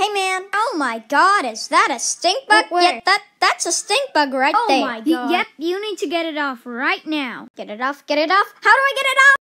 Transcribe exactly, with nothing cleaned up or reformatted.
Hey, man. Oh, my God. Is that a stink bug? Where? Yeah, that, that's a stink bug right oh there. Oh, my God. Y- yep, you need to get it off right now. Get it off, get it off. How do I get it off?